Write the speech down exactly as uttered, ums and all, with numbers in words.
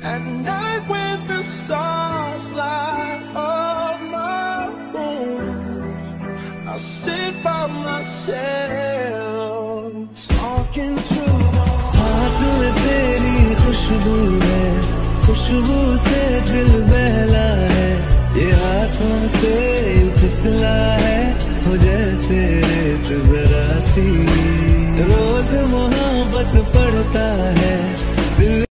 At night when the stars light up my room, I sit by myself, talking to the हाथ में तेरी खुशबू है, खुशबू से दिल बहला है, ये हाथों से फिसला है, हो जैसे रेत जरा सी